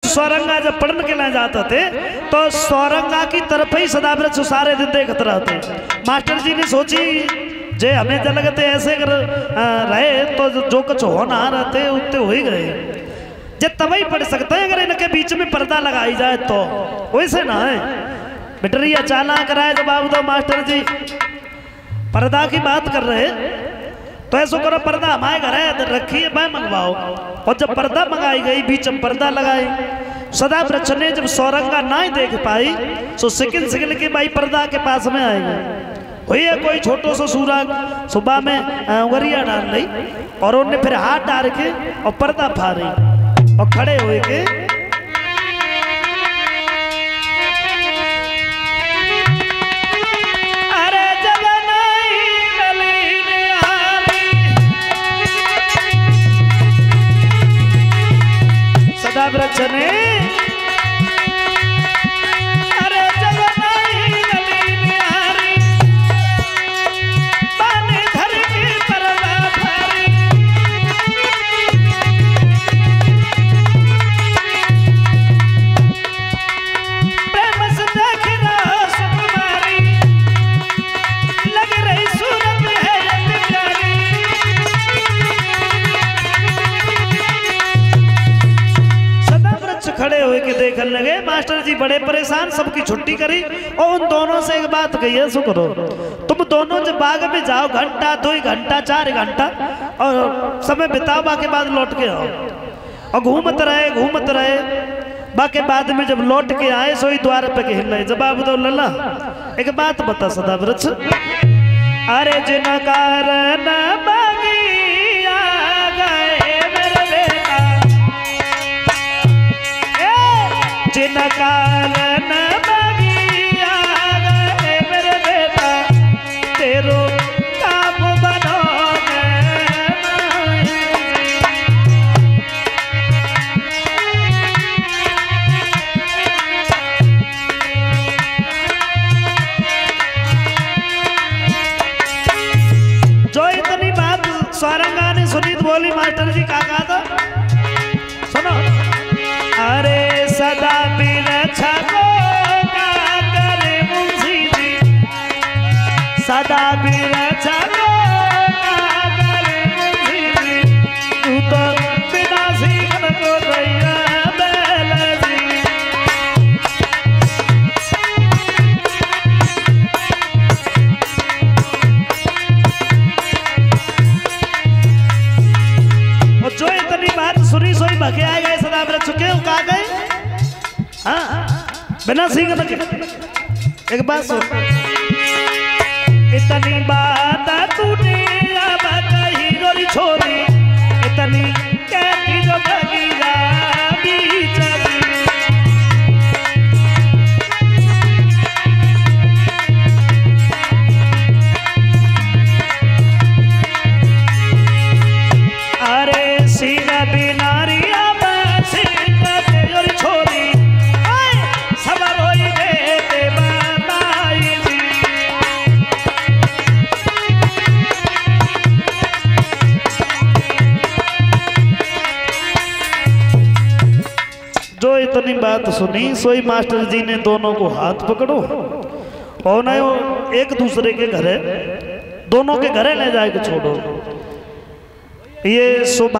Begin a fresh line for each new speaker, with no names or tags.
सौरंगा जब पढ़ने के लिए जाते थे तो सौरंगा की तरफ ही सदाव्रत सारे दिन देखते रहते। मास्टर जी ने सोची जे हमें लगते ऐसे कर रहे तो जो कुछ होना रहते उतने हो ही गए। जे तभी पढ़ सकते हैं अगर इनके बीच में पर्दा लगाई जाए तो, वैसे ना है बिटरिया चाला कराए जवाब दो मास्टर जी। पर्दा की बात कर रहे तो ऐसा करो पर्दा हमारे घर है रखिए मैं मंगवाओ। और जब पर्दा मंगाई गई बीच में पर्दा लगाई, सदाव्रत ने जब सौरंगा ना ही देख पाई तो सिकिल सिकिल के भाई पर्दा के पास में आएगा। हुई है कोई छोटो सा सूरज सुबह में उंगरिया डाल रही और उन्हें फिर हाथ डाल के और पर्दा फाड़ी और खड़े हुए के अरे जवनाई गली सदाव्रत ने खड़े हुए के देखने लगे। मास्टर जी बड़े परेशान, सबकी छुट्टी करी और उन दोनों से एक बात कही है, सो करो तुम दोनों जब बाग में जाओ घंटा 2 घंटा 4 घंटा और समय बिताओ, बाकी बाद लौट के आओ। और घूमत रहे बाकी बाद में जब लौट के आए सोई द्वार पे के हिल जवाब दो लला एक बात बता सदाव्रत, अरे जिन कारण जिन कारण बगिया गए मेरे बेटा तेरो काम बनो जो इतनी बात सौरंगा ने सुनी तो बोली मास्टर जी क्या कहा था सुनो, अरे सदा बिन छको का करे मुंशी जी, सदा बिन छको का करे मुंशी जी, तू तो बिना सीखन को दैया बैल जी। और जो इतनी बात सुनी सोई भगे आ गए सदाव्रत चुके हो कहा गए बिना सीखने के। एक बात सुन, इतनी बात तूने अब कही गोरी छोरी, इतनी कहती जो भगिया बीच अरे सीना बिनारिया जो इतनी बात सुनी सोई मास्टर जी ने दोनों को हाथ पकड़ो और ना एक दूसरे के घरे दोनों के घरे ले जाके छोड़ो। ये